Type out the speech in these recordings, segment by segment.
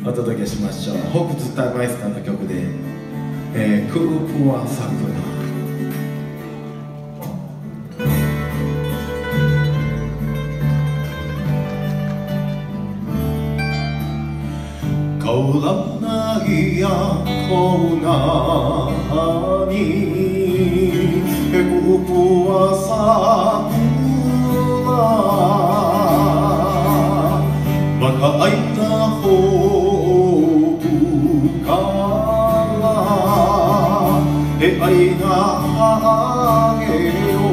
お届けしましょう。ホークズ・タイマイスターの曲で「クープは桜」。コロナイヤコーナーにクープは桜バカ愛なホープから出会いがあげよ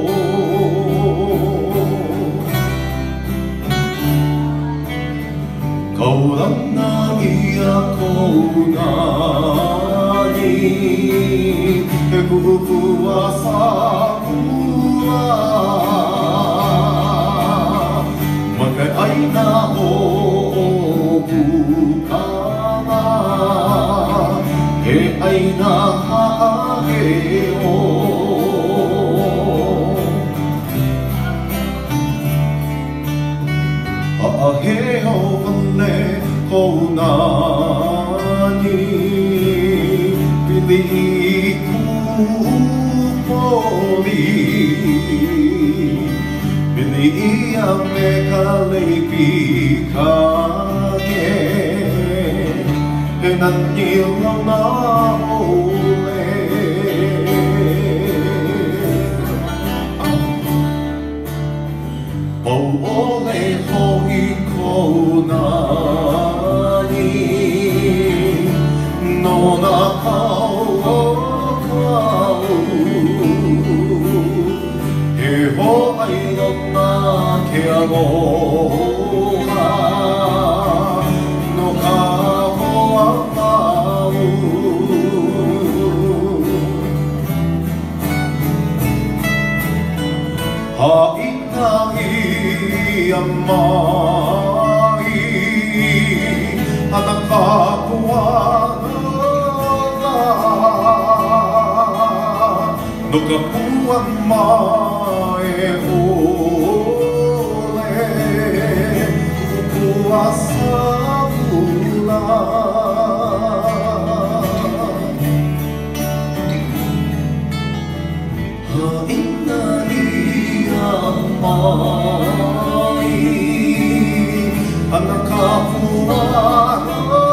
うコロナイヤコーナーにクープは桜バカ愛なホープから出会いがあげようあげようねコーナーにビリークポリビリーやめかれびかけ何色なお俺ほいこなにの中を買うへほいのなけあごがのかほあまうはいない甘い花かぶはのかぶは前をれここは桜はいない甘い花かぶは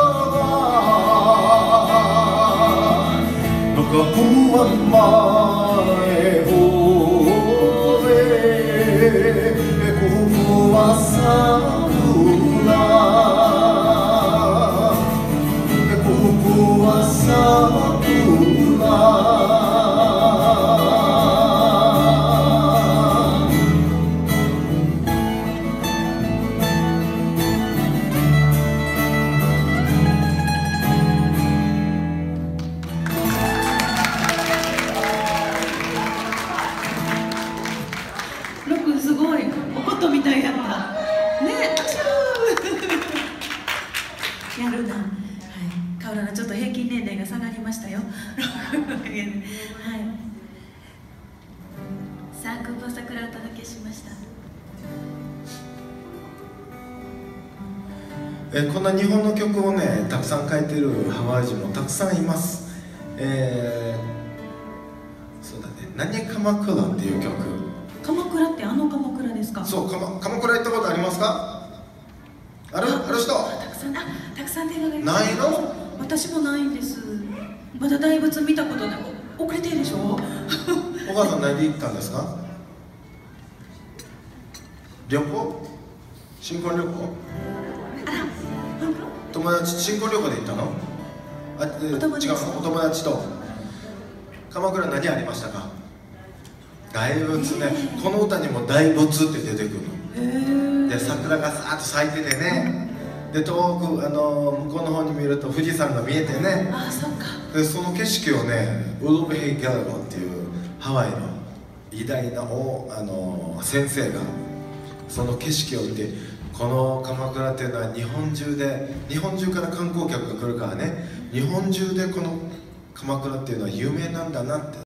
のかぶは前をれここは桜ここは桜すごいおことみたいやったね。やるな。はい。カオラのちょっと平均年齢が下がりましたよ。はい。さあクープ桜をお届けしました。 こんな日本の曲をねたくさん書いてるハワイ人もたくさんいます。そうだね。何鎌倉っていう曲。 鎌倉ってあの鎌倉ですか？ そう、鎌倉行ったことありますか？ある人？ たくさん電話がないの？ 私もないんです。まだ大仏見たことない。遅れてるでしょ？お母さん何で行ったんですか？旅行？新婚旅行？友達、新婚旅行で行ったの？違うの？お友達と。鎌倉何ありましたか？大仏ね、この歌にも大仏って出てくるので、桜がさーっと咲いててね、で遠く向こうの方に見ると富士山が見えてね、でその景色をね、ウルベヘイ・ギャラゴっていうハワイの偉大な先生がその景色を見て、この鎌倉っていうのは日本中から観光客が来るからね、日本中でこの鎌倉っていうのは有名なんだなって